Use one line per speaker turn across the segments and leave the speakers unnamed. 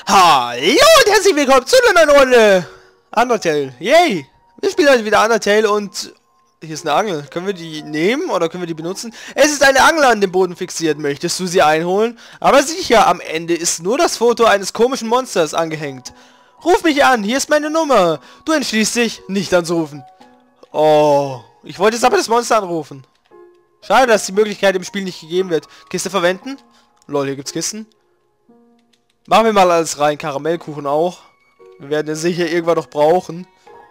Hallo und herzlich willkommen zu einer neuen Runde Undertale. Yay! Wir spielen heute wieder Undertale und hier ist eine Angel. Können wir die nehmen oder können wir die benutzen? Es ist eine Angel an dem Boden fixiert. Möchtest du sie einholen? Aber sicher, am Ende ist nur das Foto eines komischen Monsters angehängt. Ruf mich an, hier ist meine Nummer. Du entschließt dich, nicht anzurufen. Oh, ich wollte jetzt aber das Monster anrufen. Schade, dass die Möglichkeit im Spiel nicht gegeben wird. Kiste verwenden? Lol, hier gibt's Kisten. Machen wir mal alles rein. Karamellkuchen auch. Wir werden es sicher irgendwann noch brauchen.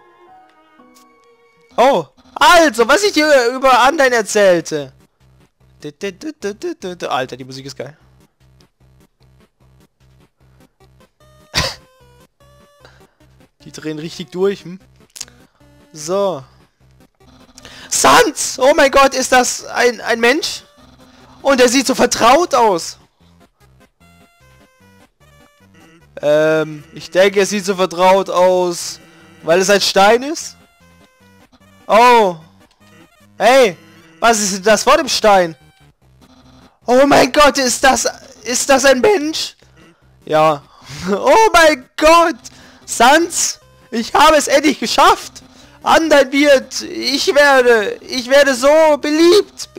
Oh, also, was ich dir über Undyne erzählte. Alter, die Musik ist geil. Die drehen richtig durch. Hm? So. Sans! Oh mein Gott, ist das ein Mensch? Und er sieht so vertraut aus. Ich denke, es sieht so vertraut aus, weil es ein Stein ist. Oh. Hey, was ist denn das vor dem Stein? Oh mein Gott, ist das ein Mensch? Ja. Oh mein Gott. Sans, ich habe es endlich geschafft. Undyne wird, ich werde so beliebt.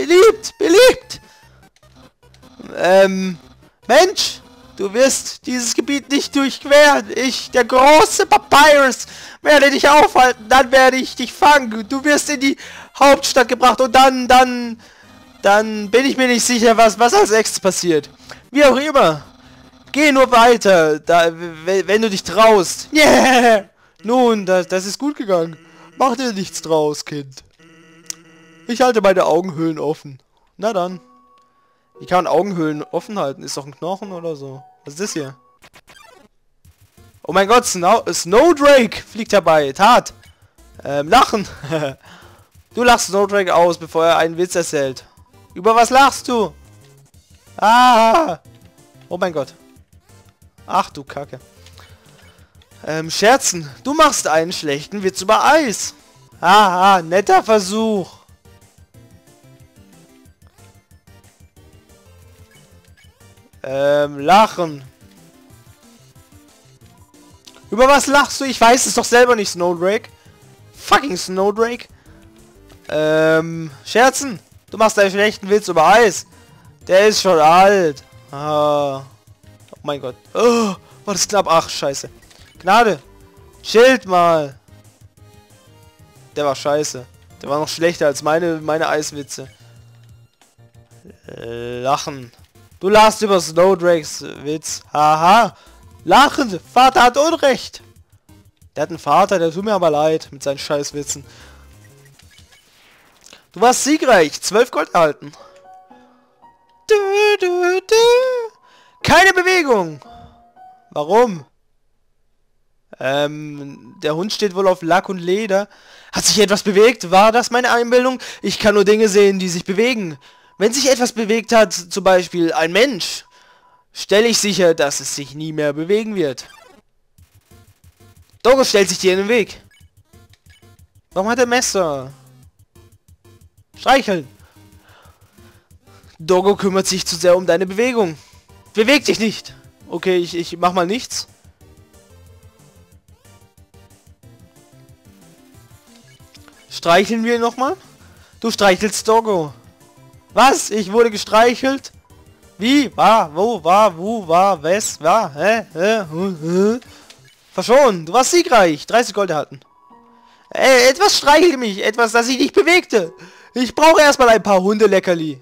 Mensch. Du wirst dieses Gebiet nicht durchqueren. Ich, der große Papyrus, werde dich aufhalten. Dann werde ich dich fangen. Du wirst in die Hauptstadt gebracht. Und dann bin ich mir nicht sicher, was als nächstes passiert. Wie auch immer. Geh nur weiter, wenn du dich traust. Yeah! Nun, das ist gut gegangen. Mach dir nichts draus, Kind. Ich halte meine Augenhöhlen offen. Na dann. Wie kann man Augenhöhlen offen halten? Ist doch ein Knochen oder so. Was ist das hier? Oh mein Gott, Snowdrake fliegt herbei. Tat. Lachen. Du lachst Snowdrake aus, bevor er einen Witz erzählt. Über was lachst du? Ah. Oh mein Gott. Ach du Kacke. Scherzen. Du machst einen schlechten Witz über Eis. Haha, netter Versuch. Lachen. Über was lachst du? Ich weiß es doch selber nicht, Snowdrake. Fucking Snowdrake. Scherzen. Du machst einen schlechten Witz über Eis. Der ist schon alt. Ah. Oh mein Gott. Oh, war das knapp. Ach, scheiße. Gnade. Schild mal. Der war scheiße. Der war noch schlechter als meine Eiswitze. Lachen. Du lachst über Snowdrakes Witz. Haha. Lachen. Vater hat Unrecht. Der hat einen Vater, der tut mir aber leid mit seinen Scheißwitzen. Du warst siegreich. 12 Gold erhalten. Keine Bewegung. Warum? Der Hund steht wohl auf Lack und Leder. Hat sich etwas bewegt? War das meine Einbildung? Ich kann nur Dinge sehen, die sich bewegen. Wenn sich etwas bewegt hat, zum Beispiel ein Mensch, stelle ich sicher, dass es sich nie mehr bewegen wird. Doggo stellt sich dir in den Weg. Warum hat er Messer? Streicheln. Doggo kümmert sich zu sehr um deine Bewegung. Beweg dich nicht. Okay, ich mach mal nichts. Streicheln wir nochmal? Du streichelst Doggo. Was? Ich wurde gestreichelt? Wie? War? Wo? War? Wo? War? Was? War? Verschonen. Du warst siegreich. 30 Gold erhalten. Etwas streichelte mich. Etwas, das sich nicht bewegte. Ich brauche erstmal ein paar Hundeleckerli.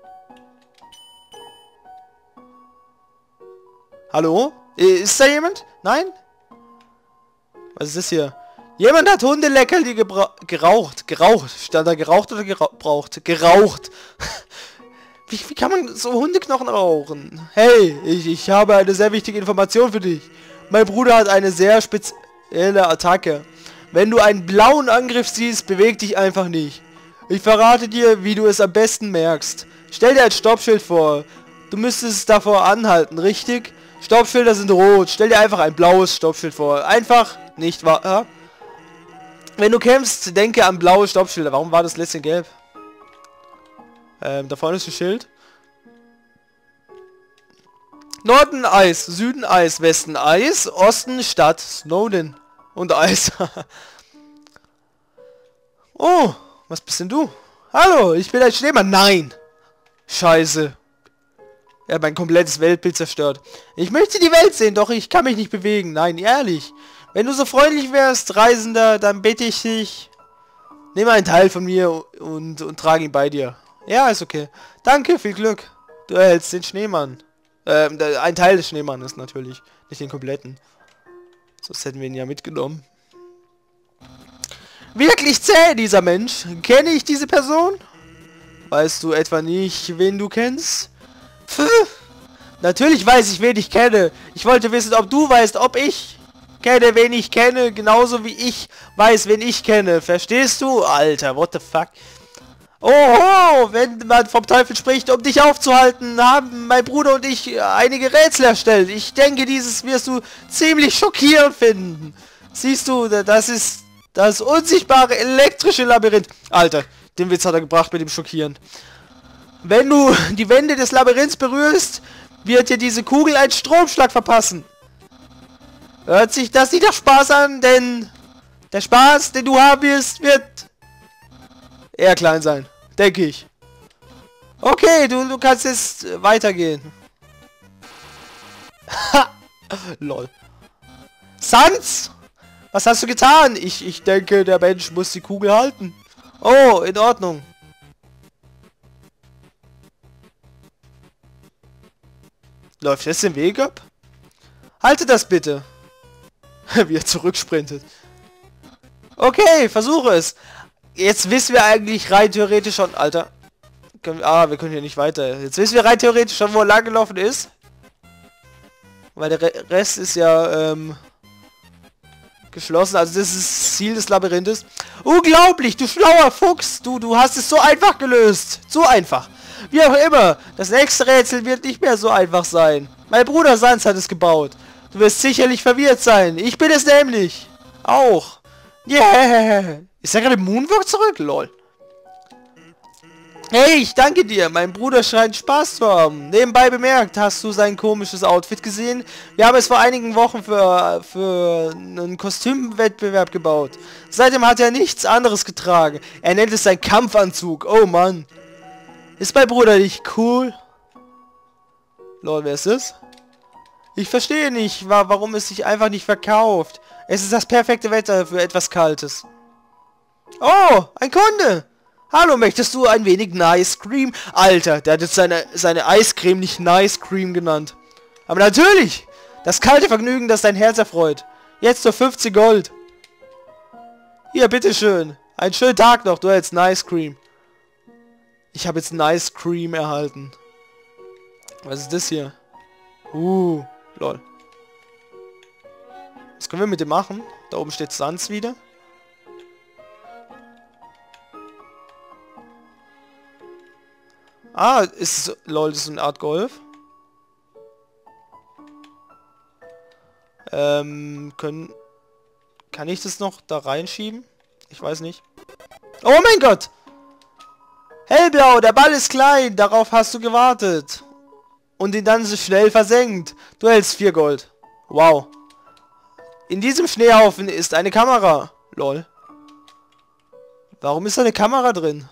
Hallo? Ist da jemand? Nein? Was ist das hier? Jemand hat Hundeleckerli geraucht. Geraucht. Stand da geraucht oder gebraucht? Geraucht. Wie kann man so Hundeknochen rauchen? Hey, ich habe eine sehr wichtige Information für dich. Mein Bruder hat eine sehr spezielle Attacke. Wenn du einen blauen Angriff siehst, beweg dich einfach nicht. Ich verrate dir, wie du es am besten merkst. Stell dir ein Stoppschild vor. Du müsstest es davor anhalten, richtig? Stoppschilder sind rot. Stell dir einfach ein blaues Stoppschild vor. Einfach nicht wahr? Wenn du kämpfst, denke an blaue Stoppschilder. Warum war das letzte gelb? Da vorne ist ein Schild. Norden Eis, Süden Eis, Westen Eis, Osten Stadt Snowden und Eis. Oh, was bist denn du? Hallo, ich bin ein Schneemann. Nein. Scheiße. Er hat mein komplettes Weltbild zerstört. Ich möchte die Welt sehen, doch ich kann mich nicht bewegen. Nein, ehrlich. Wenn du so freundlich wärst, Reisender, dann bitte ich dich. Nimm einen Teil von mir und trage ihn bei dir. Ja, ist okay. Danke, viel Glück. Du erhältst den Schneemann. Ein Teil des Schneemannes natürlich. Nicht den kompletten. Sonst hätten wir ihn ja mitgenommen. Wirklich zäh, dieser Mensch. Kenne ich diese Person? Weißt du etwa nicht, wen du kennst? Pff. Natürlich weiß ich, wen ich kenne. Ich wollte wissen, ob du weißt, ob ich kenne, wen ich kenne. Genauso wie ich weiß, wen ich kenne. Verstehst du? Alter, what the fuck? Oh, wenn man vom Teufel spricht, um dich aufzuhalten, haben mein Bruder und ich einige Rätsel erstellt. Ich denke, dieses wirst du ziemlich schockierend finden. Siehst du, das ist das unsichtbare elektrische Labyrinth. Alter, den Witz hat er gebracht mit dem Schockierend. Wenn du die Wände des Labyrinths berührst, wird dir diese Kugel einen Stromschlag verpassen. Hört sich das nicht nach Spaß an, denn der Spaß, den du haben wirst, wird eher klein sein, denke ich. Okay, du kannst jetzt weitergehen. Ha! Lol. Sans! Was hast du getan? Ich denke, der Mensch muss die Kugel halten. Oh, in Ordnung. Läuft jetzt den Weg ab? Halte das bitte. Wie er zurücksprintet. Okay, versuche es. Jetzt wissen wir eigentlich rein theoretisch schon... Alter. Wir können hier nicht weiter. Jetzt wissen wir rein theoretisch schon, wo er lang gelaufen ist. Weil der Rest ist ja geschlossen. Also das ist das Ziel des Labyrinthes. Unglaublich, du schlauer Fuchs. Du hast es so einfach gelöst. So einfach. Wie auch immer. Das nächste Rätsel wird nicht mehr so einfach sein. Mein Bruder Sans hat es gebaut. Du wirst sicherlich verwirrt sein. Ich bin es nämlich. Auch. Yeah. Ist er gerade Moonwalk zurück? Lol. Hey, ich danke dir. Mein Bruder scheint Spaß zu haben. Nebenbei bemerkt, hast du sein komisches Outfit gesehen? Wir haben es vor einigen Wochen für einen Kostümwettbewerb gebaut. Seitdem hat er nichts anderes getragen. Er nennt es seinen Kampfanzug. Oh Mann. Ist mein Bruder nicht cool? Lol, wer ist das? Ich verstehe nicht, warum es sich einfach nicht verkauft. Es ist das perfekte Wetter für etwas Kaltes. Oh, ein Kunde! Hallo, möchtest du ein wenig Nice Cream? Alter, der hat jetzt seine Eiscreme nicht Nice Cream genannt. Aber natürlich! Das kalte Vergnügen, das dein Herz erfreut. Jetzt nur 50 Gold. Hier, bitteschön. Einen schönen Tag noch, du hältst Nice Cream. Ich habe jetzt Nice Cream erhalten. Was ist das hier? Lol. Was können wir mit dem machen? Da oben steht Sans wieder. Lol, das ist eine Art Golf. Kann ich das noch da reinschieben? Ich weiß nicht. Oh mein Gott! Hellblau, der Ball ist klein, darauf hast du gewartet. Und ihn dann so schnell versenkt. Du hältst 4 Gold. Wow. In diesem Schneehaufen ist eine Kamera. Lol. Warum ist da eine Kamera drin?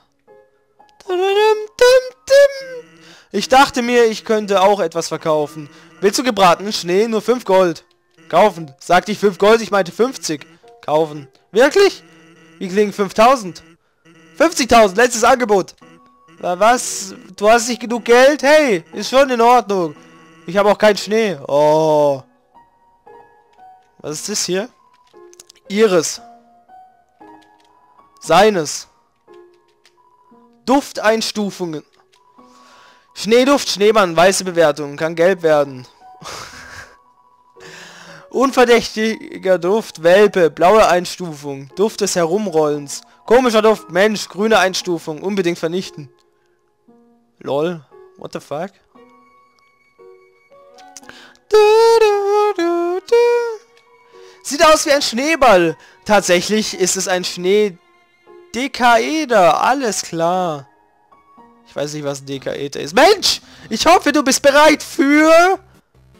Ich dachte mir, ich könnte auch etwas verkaufen. Willst du gebratenen Schnee? Nur 5 Gold. Kaufen. Sagte ich 5 Gold, ich meinte 50. Kaufen. Wirklich? Wie klingen 5000? 50.000, letztes Angebot. Was? Du hast nicht genug Geld? Hey, ist schon in Ordnung. Ich habe auch keinen Schnee. Oh. Was ist das hier? Ihres. Seines. Dufteinstufungen. Schneeduft, Schneemann, weiße Bewertung. Kann gelb werden. Unverdächtiger Duft, Welpe, blaue Einstufung. Duft des Herumrollens. Komischer Duft, Mensch, grüne Einstufung. Unbedingt vernichten. Lol. What the fuck? Sieht aus wie ein Schneeball. Tatsächlich ist es ein Schnee-Dekaeder. Alles klar. Ich weiß nicht, was ein Dekaeder ist. Mensch! Ich hoffe, du bist bereit für...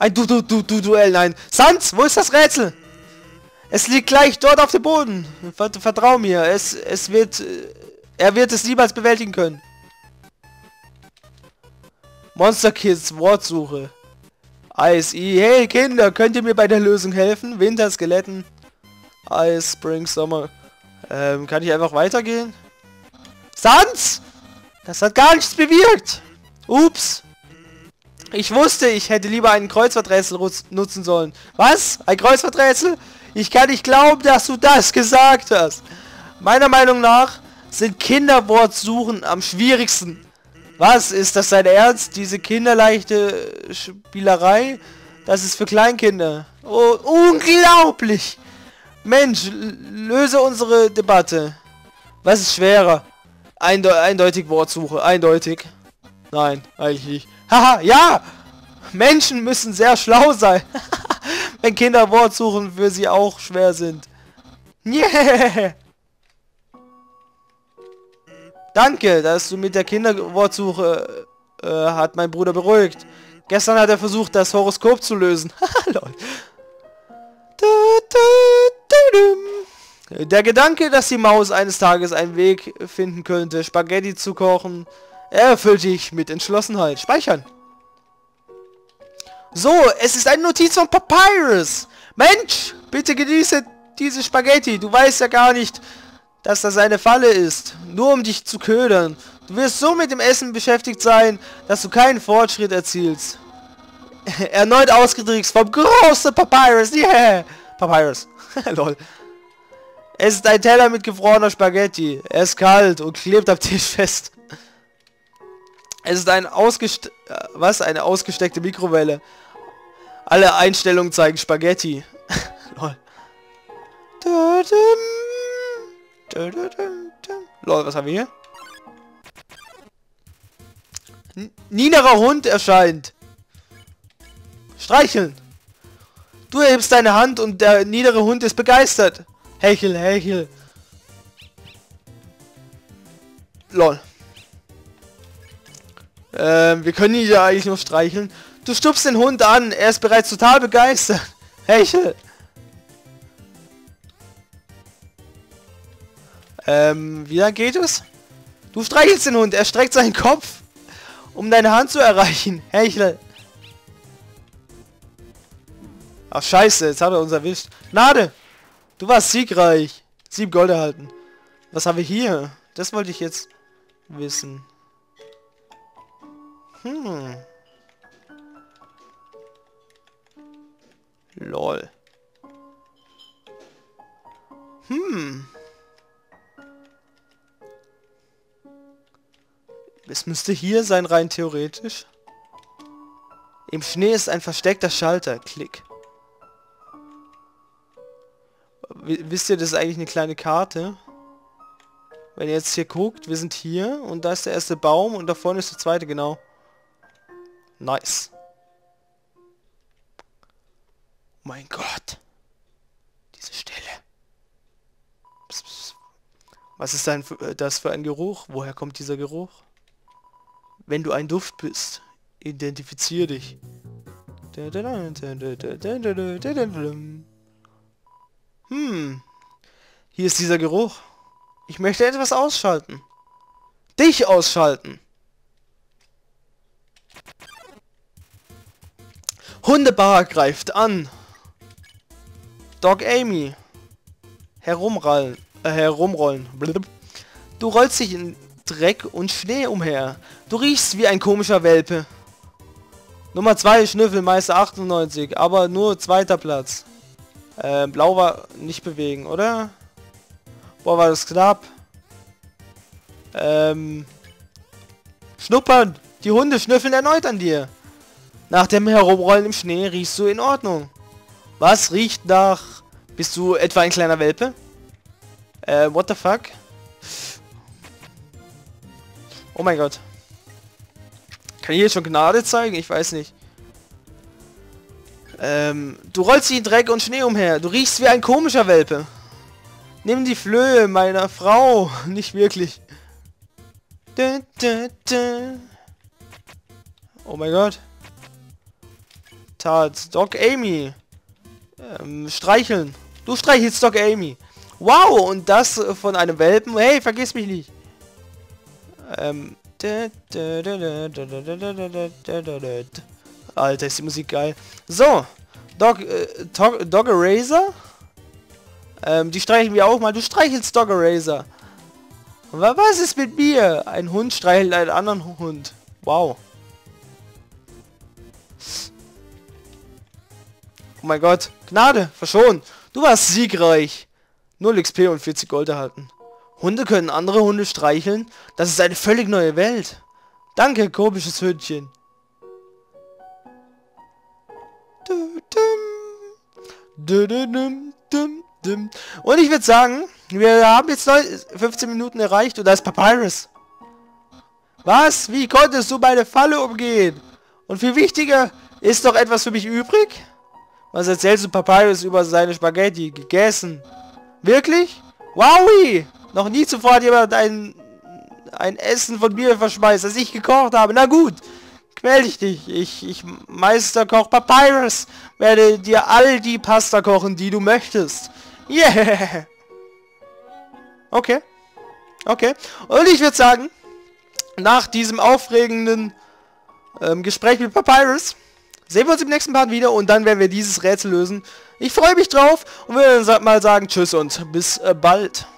Ein Duell, nein. Sans, wo ist das Rätsel? Es liegt gleich dort auf dem Boden. Vertrau mir, er wird es niemals bewältigen können. Monster Kids, Wortsuche. Ice, hey Kinder, könnt ihr mir bei der Lösung helfen? Winter, Skeletten. Ice, Spring, Sommer. Kann ich einfach weitergehen? Sans! Das hat gar nichts bewirkt. Ups. Ich wusste, ich hätte lieber einen Kreuzworträtsel nutzen sollen. Was? Ein Kreuzworträtsel? Ich kann nicht glauben, dass du das gesagt hast. Meiner Meinung nach sind Kinderwortsuchen am schwierigsten. Was? Ist das dein Ernst? Diese kinderleichte Spielerei? Das ist für Kleinkinder. Oh, unglaublich! Mensch, löse unsere Debatte. Was ist schwerer? Eindeutig Wortsuche. Eindeutig. Nein, eigentlich nicht. Haha, ja! Menschen müssen sehr schlau sein. Wenn Kinder Wortsuchen für sie auch schwer sind. Yeah! Danke, dass du mit der Kinderwortsuche hat mein Bruder beruhigt. Gestern hat er versucht, das Horoskop zu lösen. Lol. Der Gedanke, dass die Maus eines Tages einen Weg finden könnte, Spaghetti zu kochen, erfüllt dich mit Entschlossenheit. Speichern. So, es ist eine Notiz von Papyrus. Mensch, bitte genieße diese Spaghetti. Du weißt ja gar nicht, dass das eine Falle ist. Nur um dich zu ködern. Du wirst so mit dem Essen beschäftigt sein, dass du keinen Fortschritt erzielst. Erneut ausgedrückt vom großen Papyrus. Yeah! Papyrus. Lol. Es ist ein Teller mit gefrorener Spaghetti. Er ist kalt und klebt am Tisch fest. Es ist eine ausgesteckte Mikrowelle. Alle Einstellungen zeigen Spaghetti. Lol. Lol, was haben wir hier? Niederer Hund erscheint. Streicheln. Du erhebst deine Hand und der niedere Hund ist begeistert. Hechel, hechel. Lol. Wir können ihn ja eigentlich nur streicheln. Du stupst den Hund an. Er ist bereits total begeistert. Hechel. Wie lang geht es? Du streichelst den Hund. Er streckt seinen Kopf, um deine Hand zu erreichen. Hechel. Ach scheiße, jetzt hat er uns erwischt. Gnade! Du warst siegreich. 7 Gold erhalten. Was haben wir hier? Das wollte ich jetzt wissen. Lol. Es müsste hier sein, rein theoretisch. Im Schnee ist ein versteckter Schalter. Klick. Wisst ihr, das ist eigentlich eine kleine Karte. Wenn ihr jetzt hier guckt, wir sind hier und da ist der erste Baum und da vorne ist der zweite, genau. Nice. Mein Gott. Diese Stelle. Psst, psst. Was ist das für ein Geruch? Woher kommt dieser Geruch? Wenn du ein Duft bist, identifizier dich. Hier ist dieser Geruch. Ich möchte etwas ausschalten. Dich ausschalten. Hundebar greift an. Dog Amy. Herumrollen. Blub. Du rollst dich in Dreck und Schnee umher. Du riechst wie ein komischer Welpe. Nummer 2, Schnüffelmeister 98, aber nur 2. Platz. Blau war nicht bewegen, oder? Boah, war das knapp. Schnuppern! Die Hunde schnüffeln erneut an dir. Nach dem Herumrollen im Schnee riechst du in Ordnung. Was riecht nach... Bist du etwa ein kleiner Welpe? What the fuck? Oh mein Gott. Kann ich hier schon Gnade zeigen? Ich weiß nicht. Du rollst dich in Dreck und Schnee umher. Du riechst wie ein komischer Welpe. Nimm die Flöhe meiner Frau. Nicht wirklich. Oh mein Gott. Tat. Doc Amy. Streicheln. Du streichelst Doc Amy. Wow, und das von einem Welpen. Hey, vergiss mich nicht. Alter, ist die Musik geil. So. Dog Eraser. Die streicheln wir auch mal. Du streichelst Dog Eraser. Was ist mit mir? Ein Hund streichelt einen anderen Hund. Wow. Oh mein Gott. Gnade, verschont. Du warst siegreich. 0 XP und 40 Gold erhalten. Hunde können andere Hunde streicheln? Das ist eine völlig neue Welt. Danke, komisches Hündchen. Und ich würde sagen, wir haben jetzt 15 Minuten erreicht und da ist Papyrus. Was? Wie konntest du meine Falle umgehen? Und viel wichtiger, ist doch etwas für mich übrig? Was erzählst du Papyrus über seine Spaghetti? Gegessen? Wirklich? Wowie! Noch nie zuvor hat jemand ein Essen von mir verschmeißt, das ich gekocht habe. Na gut, quäl dich. Ich Meisterkoch Papyrus, werde dir all die Pasta kochen, die du möchtest. Yeah! Okay. Okay. Und ich würde sagen, nach diesem aufregenden Gespräch mit Papyrus sehen wir uns im nächsten Part wieder und dann werden wir dieses Rätsel lösen. Ich freue mich drauf und würde dann mal sagen tschüss und bis bald.